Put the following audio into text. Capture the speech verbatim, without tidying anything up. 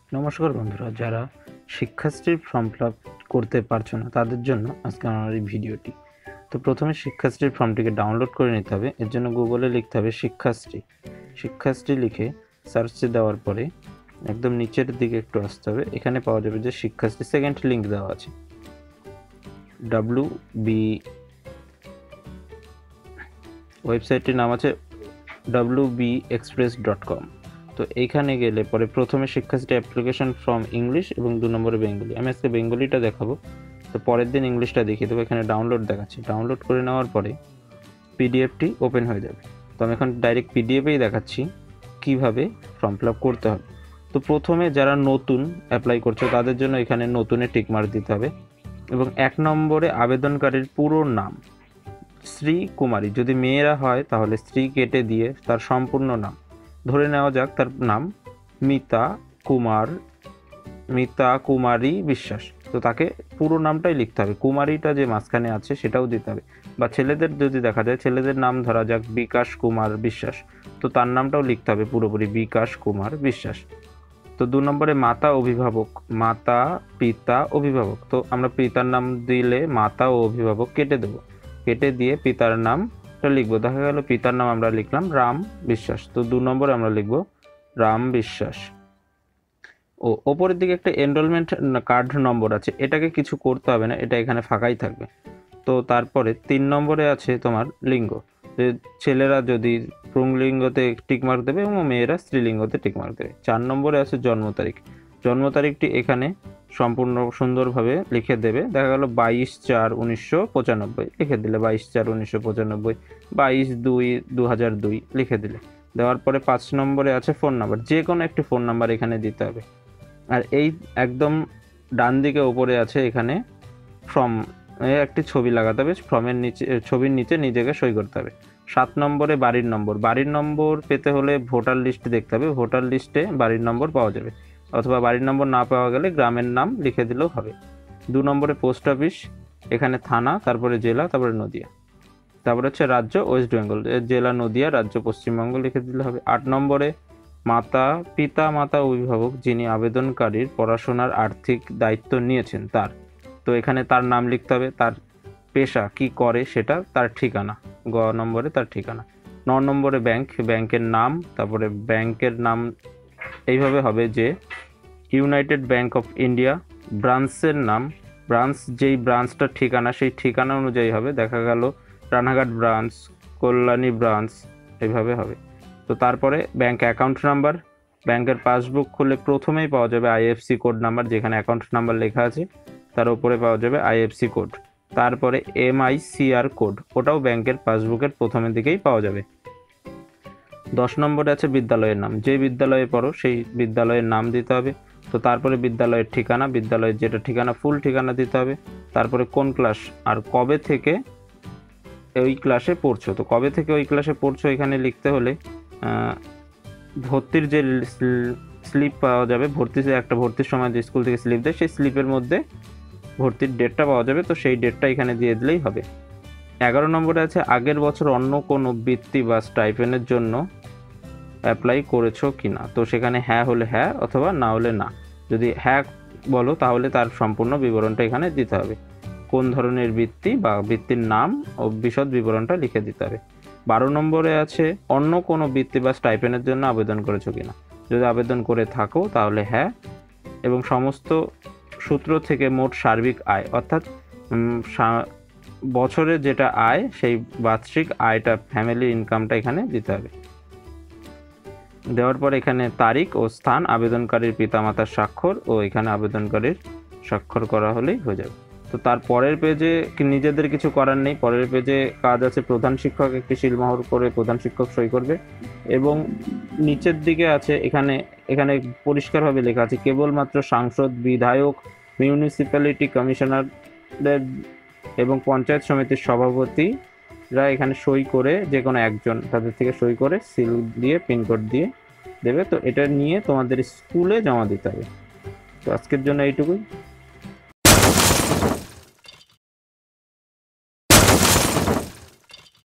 নমস্কার বন্ধুরা, যারা শিক্ষাশ্রীর ফর্ম ফিল আপ করতে পারছো না তাদের জন্য আজকে আমার এই ভিডিওটি। তো প্রথমে শিক্ষাশ্রীর ফর্মটিকে ডাউনলোড করে নিতে হবে। এর জন্য গুগলে লিখতে হবে শিক্ষাশ্রী। শিক্ষাশ্রী লিখে সার্চে দেওয়ার পরে একদম নিচের দিকে একটু আসতে হবে। এখানে পাওয়া যাবে যে শিক্ষাশ্রী সেকেন্ড লিঙ্ক দেওয়া আছে, ডাব্লিউ বি ওয়েবসাইটটির নাম আছে W B express dot com. তো এইখানে গেলে পরে প্রথমে শিক্ষাশ্রী অ্যাপ্লিকেশন ফ্রম ইংলিশ এবং দু নম্বরে বেঙ্গলি। আমি আজকে বেঙ্গলিটা দেখাবো, তো পরের দিন ইংলিশটা দেখিয়ে দেবো। এখানে ডাউনলোড দেখাচ্ছি। ডাউনলোড করে নেওয়ার পরে পিডিএফটি ওপেন হয়ে যাবে। তো আমি এখন ডাইরেক্ট পিডিএফেই দেখাচ্ছি কিভাবে ফর্ম ফিল আপ করতে হবে। তো প্রথমে যারা নতুন অ্যাপ্লাই করছে তাদের জন্য এখানে নতুনে টিকমার্ক দিতে হবে এবং এক নম্বরে আবেদনকারীর পুরো নাম, শ্রী কুমারী, যদি মেয়েরা হয় তাহলে স্ত্রী কেটে দিয়ে তার সম্পূর্ণ নাম, ধরে নেওয়া যাক তার নাম মিতা কুমার মিতা কুমারী বিশ্বাস, তো তাকে পুরো নামটাই লিখতে হবে। কুমারীটা যে মাঝখানে আছে সেটাও দিতে হবে। বা ছেলেদের যদি দেখা যায়, ছেলেদের নাম ধরা যাক বিকাশ কুমার বিশ্বাস, তো তার নামটাও লিখতে হবে পুরোপুরি বিকাশ কুমার বিশ্বাস। তো দু নম্বরে মাতা অভিভাবক, মাতা পিতা অভিভাবক, তো আমরা পিতার নাম দিলে মাতা ও অভিভাবক কেটে দেবো, কেটে দিয়ে পিতার নামটা লিখবো। দেখা গেল পিতার নাম আমরা লিখলাম রাম বিশ্বাস, তো দু নম্বরে আমরা লিখবো রাম বিশ্বাস। ও ওপরের দিকে একটা এনরোলমেন্ট কার্ড নম্বর আছে, এটাকে কিছু করতে হবে না, এটা এখানে ফাঁকাই থাকবে। তো তারপরে তিন নম্বরে আছে তোমার লিঙ্গ, যে ছেলেরা যদি পুংলিঙ্গতে টিকমার্ক দেবে এবং মেয়েরা স্ত্রীলিঙ্গতে টিকমার্ক দেবে। চার নম্বরে আছে জন্ম তারিখ। জন্ম তারিখটি এখানে সম্পূর্ণ সুন্দরভাবে লিখে দেবে। দেখা গেল বাইশ চার উনিশশো পঁচানব্বই লিখে দিলে বাইশ চার উনিশশো পঁচানব্বই, বাইশ দুই দু হাজার দুই লিখে দিলে। দেওয়ার পরে পাঁচ নম্বরে আছে ফোন নাম্বার, যে কোনো একটি ফোন নাম্বার এখানে দিতে হবে। আর এই একদম ডান দিকে ওপরে আছে এখানে ফর্ম, একটি ছবি লাগাতে হবে, ফর্মের নিচে ছবির নিচে নিজেকে সই করতে হবে। সাত নম্বরে বাড়ির নম্বর, বাড়ির নম্বর পেতে হলে ভোটার লিস্ট দেখতে হবে, ভোটার লিস্টে বাড়ির নম্বর পাওয়া যাবে, অথবা বাড়ির নম্বর না পাওয়া গেলে গ্রামের নাম লিখে দিলেও হবে। দু নম্বরে পোস্ট অফিস, এখানে থানা, তারপরে জেলা, তারপরে নদিয়া, তারপরে হচ্ছে রাজ্য ওয়েস্ট বেঙ্গল, জেলা নদিয়া, রাজ্য পশ্চিমবঙ্গ লিখে দিলে হবে। আট নম্বরে মাতা পিতা মাতা অভিভাবক যিনি আবেদনকারীর পড়াশোনার আর্থিক দায়িত্ব নিয়েছেন তার, তো এখানে তার নাম লিখতে হবে, তার পেশা কি করে সেটা, তার ঠিকানা, গ নম্বরে তার ঠিকানা। ন নম্বরে ব্যাংক, ব্যাংকের নাম, তারপরে ব্যাংকের নাম এইভাবে হবে যে ইউনাইটেড ব্যাংক অফ ইন্ডিয়া। ব্রাঞ্চের নাম, ব্রাঞ্চ যেই ব্রাঞ্চটার ঠিকানা সেই ঠিকানা অনুযায়ী হবে, দেখা গেল রানাঘাট ব্রাঞ্চ, কল্যাণী ব্রাঞ্চ, এইভাবে হবে। তো তারপরে ব্যাংক অ্যাকাউন্ট নাম্বার, ব্যাংকের পাসবুক খুলে প্রথমেই পাওয়া যাবে আইএফসি কোড নাম্বার, যেখানে অ্যাকাউন্ট নাম্বার লেখা আছে তার উপরে পাওয়া যাবে আইএফসি কোড। তারপরে এমআইসিআর কোড, ওটাও ব্যাংকের পাসবুকের প্রথমের দিকেই পাওয়া যাবে। দশ নম্বরে আছে বিদ্যালয়ের নাম, যে বিদ্যালয়ে পড়ো সেই বিদ্যালয়ের নাম দিতে হবে। তো তারপরে বিদ্যালয়ের ঠিকানা, বিদ্যালয়ের যেটা ঠিকানা ফুল ঠিকানা দিতে হবে। তারপরে কোন ক্লাস আর কবে থেকে ওই ক্লাসে পড়ছো, তো কবে থেকে ওই ক্লাসে পড়ছো এখানে লিখতে হলে ভর্তির যে স্লিপ পাওয়া যাবে, ভর্তি যে একটা ভর্তির সময় যে স্কুল থেকে স্লিপ দেয় সেই স্লিপের মধ্যে ভর্তির ডেটটা পাওয়া যাবে, তো সেই ডেটটা এখানে দিয়ে দিলেই হবে। এগারো নম্বরে আছে আগের বছর অন্য কোনো বৃত্তি বা স্টাইপেন্ডের জন্য অ্যাপ্লাই করেছো কিনা, তো সেখানে হ্যাঁ হলে হ্যাঁ অথবা না হলে না। যদি হ্যাঁ বলো তাহলে তার সম্পূর্ণ বিবরণটা এখানে দিতে হবে, কোন ধরনের বৃত্তি বা বৃত্তির নাম ও বিশদ বিবরণটা লিখে দিতে হবে। বারো নম্বরে আছে অন্য কোনো বৃত্তি বা স্টাইপেন্ডের জন্য আবেদন করেছো কিনা, যদি আবেদন করে থাকো তাহলে হ্যাঁ, এবং সমস্ত সূত্র থেকে মোট সার্বিক আয়, অর্থাৎ বছরে যেটা আয় সেই বার্ষিক আয়টা, ফ্যামিলি ইনকামটা এখানে দিতে হবে। দেওয়ার পর এখানে তারিখ ও স্থান, আবেদনকারীর পিতামাতার স্বাক্ষর ও এখানে আবেদনকারীর স্বাক্ষর করা হলেই হয়ে যাবে। তো তার পরের পেজে নিজেদের কিছু করার নেই, পরের পেজে কাজ আছে প্রধান শিক্ষক একটি সিলমোহর করে প্রধান শিক্ষক সই করবে, এবং নিচের দিকে আছে এখানে এখানে পরিষ্কারভাবে লেখা আছে কেবলমাত্র সাংসদ, বিধায়ক, মিউনিসিপ্যালিটি কমিশনারদের এবং পঞ্চায়েত সমিতির সভাপতিরা এখানে সই করে, যে কোনো একজন তাদের থেকে সই করে সিল দিয়ে পিনকোড দিয়ে দেবে। তো এটা নিয়ে তোমাদের স্কুলে জমা দিতে হবে। তো আজকের জন্য এইটুকুই।